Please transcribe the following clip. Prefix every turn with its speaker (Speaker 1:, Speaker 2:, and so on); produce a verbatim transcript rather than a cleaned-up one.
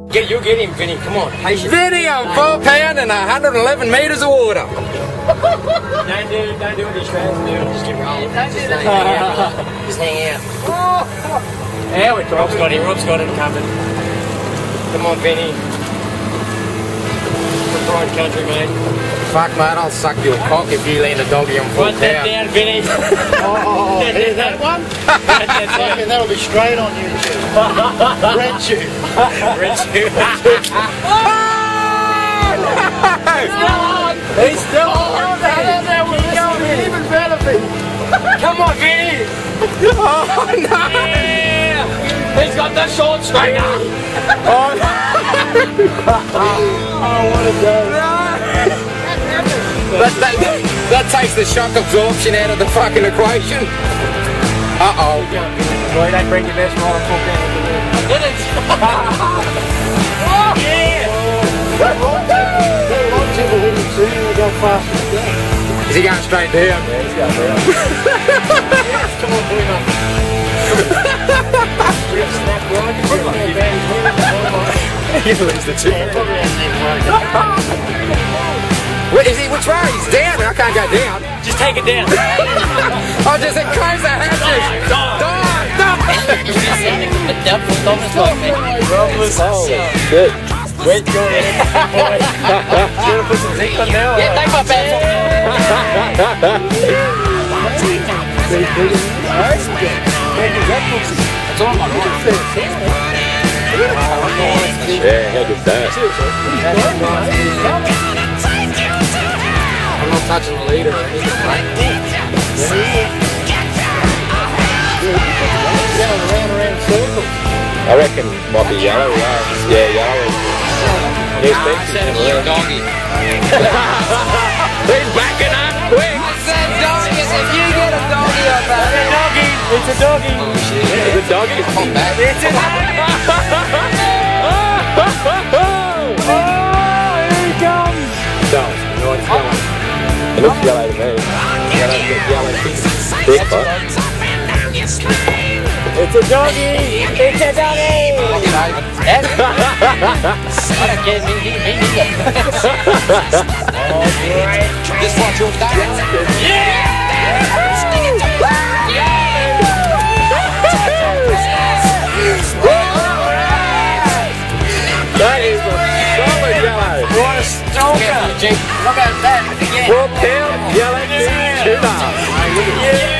Speaker 1: Get, you get him, Vinny. Come on. Patience.
Speaker 2: Vinny, I'm four pound and one hundred eleven meters of water.
Speaker 1: Don't do, don't do what these fans do. Just keep rolling. Just hang out. Just hang out. Yeah, we Rob's got him. Rob's got it covered. Come on, Vinny. The pride country, mate.
Speaker 2: Fuck, mate, I'll suck your cock if you land a doggy on full
Speaker 1: Write that down, Vinny.
Speaker 3: Oh, here's that one? Fucking that'll be straight on YouTube. Red tube.
Speaker 1: Red tube.
Speaker 2: He's still on.
Speaker 3: Even better, Vinny.
Speaker 1: Come on, Vinny.
Speaker 2: Oh, no.
Speaker 1: Yeah. He's got the short stringer.
Speaker 2: Oh,
Speaker 3: what a day.
Speaker 2: That, that, that takes the shock absorption out of the fucking equation. Uh-oh.
Speaker 1: Boy, don't bring your best right on full down. Did it? Oh, yeah.
Speaker 2: Is he going straight down?
Speaker 1: Yeah, he's going down. Yes, come on, boy, mate. Snap right.
Speaker 2: You lose the two. What is he? Which way? He's down. I can't go down.
Speaker 1: Just take it down.
Speaker 2: I'll just enclose the hatches.
Speaker 1: Die,
Speaker 4: The devil Thomas like me.
Speaker 2: Oh, shit.
Speaker 1: wait, go ahead. Should have put some zinc on now.
Speaker 4: Yeah, take my bad.
Speaker 1: That's all my right.
Speaker 2: Yeah, how good's that? I'm not touching the leader or anything, mate. I reckon it might be yellow, yeah. Yeah, yellow. He's
Speaker 4: Doggy.
Speaker 2: He's backing up quick.
Speaker 4: I said doggy. If you get a doggy on that.
Speaker 1: It's a doggy.
Speaker 4: Oh shit.
Speaker 2: Is it doggy?
Speaker 4: Come back.
Speaker 1: It's a doggy.
Speaker 2: Oh, here he comes. Don't. No, it's going. It looks yellow to me. Yellow, yellow big butt.
Speaker 1: It's a doggy. It's a doggy.
Speaker 4: I don't care. Me, me, me neither. This one's your dad.
Speaker 1: Yeah.
Speaker 2: That is a solid yellow.
Speaker 1: What a stalker.
Speaker 4: Look at that.
Speaker 2: Four pound yellow tuna.
Speaker 1: Yeah.